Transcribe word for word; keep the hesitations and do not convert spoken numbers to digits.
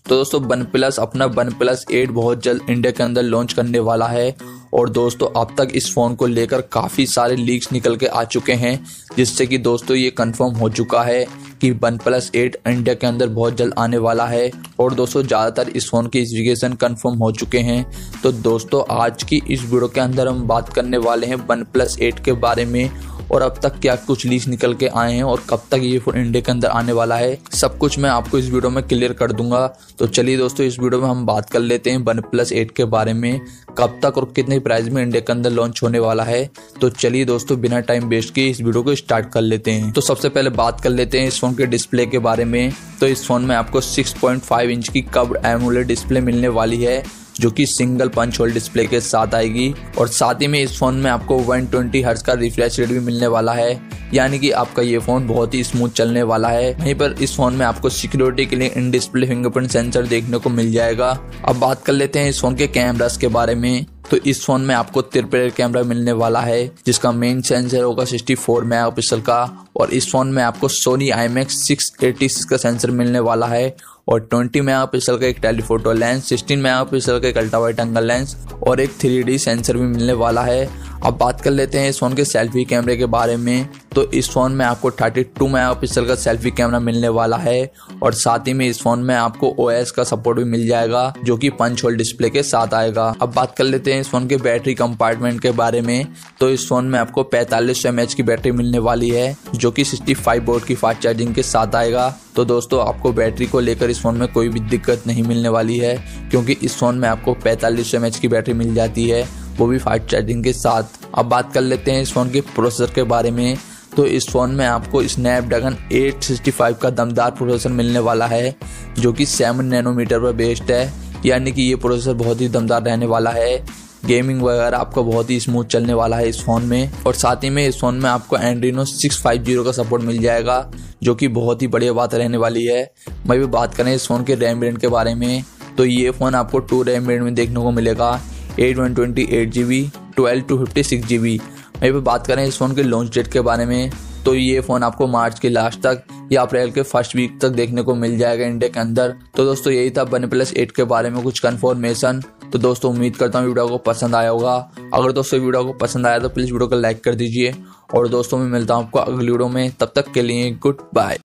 तो दोस्तों OnePlus अपना वन प्लस एट बहुत जल्द इंडिया के अंदर लॉन्च करने वाला है। और दोस्तों अब तक इस फ़ोन को लेकर काफ़ी सारे लीक्स निकल के आ चुके हैं, जिससे कि दोस्तों ये कंफर्म हो चुका है कि वन प्लस एट इंडिया के अंदर बहुत जल्द आने वाला है। और दोस्तों ज़्यादातर इस फ़ोन की स्पेसिफिकेशन कंफर्म हो चुके हैं। तो दोस्तों आज की इस वीडियो के अंदर हम बात करने वाले हैं वन प्लस एट के बारे में, और अब तक क्या कुछ लीक्स निकल के आए हैं और कब तक ये फ़ोन इंडिया के अंदर आने वाला है, सब कुछ मैं आपको इस वीडियो में क्लियर कर दूंगा। तो चलिए दोस्तों इस वीडियो में हम बात कर लेते हैं वन प्लस एट के बारे में, कब तक और कितने प्राइस में इंडिया के अंदर लॉन्च होने वाला है। तो चलिए दोस्तों बिना टाइम वेस्ट किए इस वीडियो को स्टार्ट कर लेते हैं। तो सबसे पहले बात कर लेते हैं इस फोन के डिस्प्ले के बारे में। तो इस फोन में आपको सिक्स पॉइंट फाइव इंच की कर्व्ड एमोलेड डिस्प्ले मिलने वाली है, जो कि सिंगल पंच होल डिस्प्ले के साथ आएगी। और साथ ही में इस फोन में आपको वन ट्वेंटी हर्ट्ज का रिफ्रेश रेट भी मिलने वाला है, यानी कि आपका ये फोन बहुत ही स्मूथ चलने वाला है। वहीं पर इस फोन में आपको सिक्योरिटी के लिए इन डिस्प्ले फिंगरप्रिंट सेंसर देखने को मिल जाएगा। अब बात कर लेते हैं इस फोन के कैमरास के बारे में। तो इस फोन में आपको ट्रिपल कैमरा मिलने वाला है, जिसका मेन सेंसर होगा सिक्सटी फोर मेगापिक्सल का। और इस फोन में आपको Sony I M X six eighty six का सेंसर मिलने वाला है, और ट्वेंटी मेगापिक्सल का एक टेलीफोटो लेंस, सिक्सटीन मेगापिक्सल का एक अल्ट्रा वाइड एंगल लेंस और एक थ्री डी सेंसर भी मिलने वाला है। अब बात कर लेते हैं इस फोन के सेल्फी कैमरे के बारे में। तो इस फोन में आपको थर्टी टू मेगापिक्सल का सेल्फी कैमरा मिलने वाला है, और साथ ही में इस फोन में आपको ओ एस का सपोर्ट भी मिल जाएगा, जो कि पंच होल डिस्प्ले के साथ आएगा। अब बात कर लेते हैं इस फोन के बैटरी कंपार्टमेंट के बारे में। तो इस फोन में आपको पैंतालीस सौ एम एच की बैटरी मिलने वाली है, जो कि सिक्सटी फाइव वोल्ट की फास्ट चार्जिंग के साथ आएगा। तो दोस्तों आपको बैटरी को लेकर इस फोन में कोई भी दिक्कत नहीं मिलने वाली है, क्योंकि इस फोन में आपको पैंतालीस सौ एम एच की बैटरी मिल जाती है, वो भी फास्ट चार्जिंग के साथ। अब बात कर लेते हैं इस फोन के प्रोसेसर के बारे में। तो इस फोन में आपको स्नैपड्रैगन एट सिक्सटी फाइव का दमदार प्रोसेसर मिलने वाला है, जो कि सेवन नैनोमीटर पर बेस्ड है, यानी कि ये प्रोसेसर बहुत ही दमदार रहने वाला है। गेमिंग वगैरह आपको बहुत ही स्मूथ चलने वाला है इस फोन में। और साथ ही में इस फोन में आपको एंड्रीनो सिक्स फिफ्टी का सपोर्ट मिल जाएगा, जो कि बहुत ही बढ़िया बात रहने वाली है। मैं भी बात करें इस फोन के रैम वेरिएंट के बारे में, तो ये फोन आपको टू रैम वेरिएंट में देखने को मिलेगा, eight one twenty eight G B, twelve two fifty six G B. मैं भी बात करें इस फोन के लॉन्च डेट के बारे में, तो ये फोन आपको मार्च के लास्ट तक या अप्रैल के फर्स्ट वीक तक देखने को मिल जाएगा इंडिया के अंदर। तो दोस्तों यही था वन प्लस एट के बारे में कुछ कंफर्मेशन। तो दोस्तों उम्मीद करता हूँ वीडियो को पसंद आया होगा। अगर दोस्तों वीडियो को पसंद आया तो प्लीज़ वीडियो को लाइक कर दीजिए, और दोस्तों मैं मिलता हूँ आपको अगली वीडियो में। तब तक के लिए गुड बाय।